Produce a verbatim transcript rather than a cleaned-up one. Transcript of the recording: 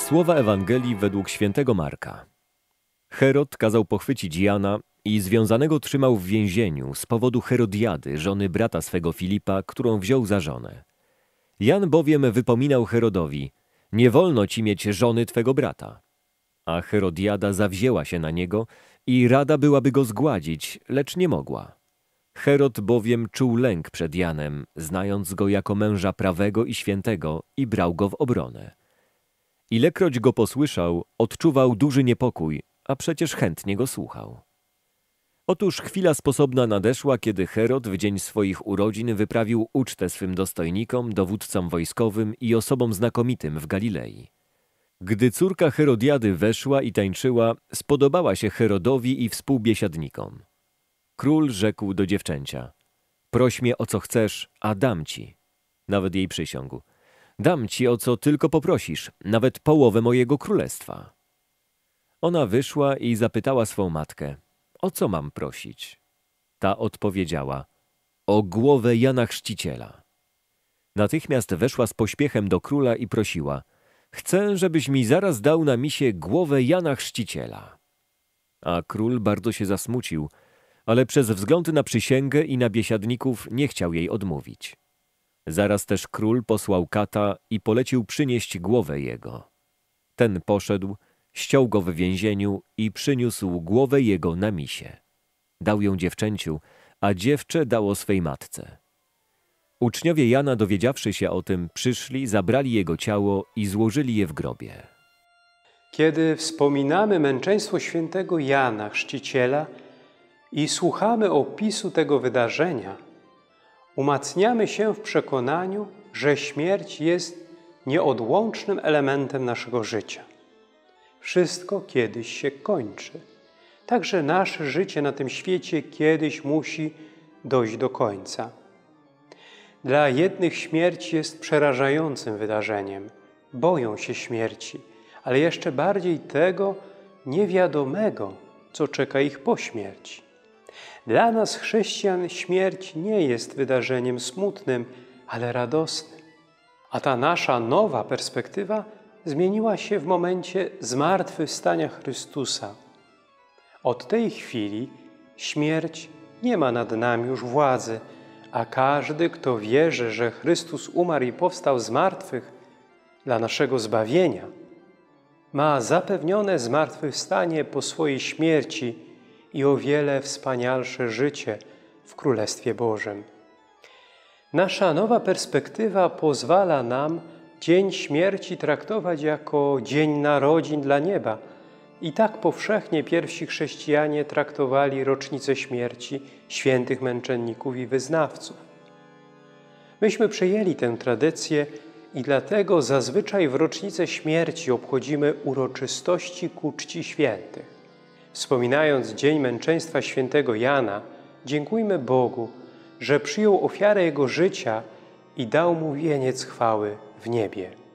Słowa Ewangelii według świętego Marka. Herod kazał pochwycić Jana i związanego trzymał w więzieniu z powodu Herodiady, żony brata swego Filipa, którą wziął za żonę. Jan bowiem wypominał Herodowi: nie wolno ci mieć żony twego brata. A Herodiada zawzięła się na niego i rada byłaby go zgładzić, lecz nie mogła. Herod bowiem czuł lęk przed Janem, znając go jako męża prawego i świętego, i brał go w obronę. Ilekroć go posłyszał, odczuwał duży niepokój, a przecież chętnie go słuchał. Otóż chwila sposobna nadeszła, kiedy Herod w dzień swoich urodzin wyprawił ucztę swym dostojnikom, dowódcom wojskowym i osobom znakomitym w Galilei. Gdy córka Herodiady weszła i tańczyła, spodobała się Herodowi i współbiesiadnikom. Król rzekł do dziewczęcia: proś mnie o co chcesz, a dam ci. Nawet jej przysiągł: dam ci o co tylko poprosisz, nawet połowę mojego królestwa. Ona wyszła i zapytała swą matkę: o co mam prosić? Ta odpowiedziała: o głowę Jana Chrzciciela. Natychmiast weszła z pośpiechem do króla i prosiła: chcę, żebyś mi zaraz dał na misie głowę Jana Chrzciciela. A król bardzo się zasmucił, ale przez wzgląd na przysięgę i na biesiadników nie chciał jej odmówić. Zaraz też król posłał kata i polecił przynieść głowę jego. Ten poszedł, ściął go w więzieniu i przyniósł głowę jego na misie. Dał ją dziewczęciu, a dziewczę dało swej matce. Uczniowie Jana, dowiedziawszy się o tym, przyszli, zabrali jego ciało i złożyli je w grobie. Kiedy wspominamy męczeństwo świętego Jana Chrzciciela i słuchamy opisu tego wydarzenia, umacniamy się w przekonaniu, że śmierć jest nieodłącznym elementem naszego życia. Wszystko kiedyś się kończy. Także nasze życie na tym świecie kiedyś musi dojść do końca. Dla jednych śmierć jest przerażającym wydarzeniem. Boją się śmierci, ale jeszcze bardziej tego niewiadomego, co czeka ich po śmierci. Dla nas, chrześcijan, śmierć nie jest wydarzeniem smutnym, ale radosnym. A ta nasza nowa perspektywa zmieniła się w momencie zmartwychwstania Chrystusa. Od tej chwili śmierć nie ma nad nami już władzy, a każdy, kto wierzy, że Chrystus umarł i powstał z martwych dla naszego zbawienia, ma zapewnione zmartwychwstanie po swojej śmierci i o wiele wspanialsze życie w Królestwie Bożym. Nasza nowa perspektywa pozwala nam dzień śmierci traktować jako dzień narodzin dla nieba. I tak powszechnie pierwsi chrześcijanie traktowali rocznicę śmierci świętych męczenników i wyznawców. Myśmy przyjęli tę tradycję i dlatego zazwyczaj w rocznicę śmierci obchodzimy uroczystości ku czci świętych. Wspominając dzień męczeństwa świętego Jana, dziękujmy Bogu, że przyjął ofiarę Jego życia i dał mu wieniec chwały w niebie.